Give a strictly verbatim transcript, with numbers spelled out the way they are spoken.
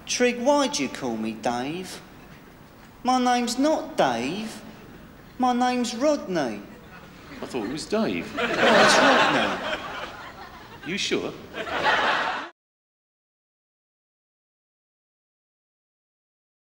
Trig, why do you call me Dave? My name's not Dave. My name's Rodney. I thought it was Dave. Oh, it's Rodney. You sure?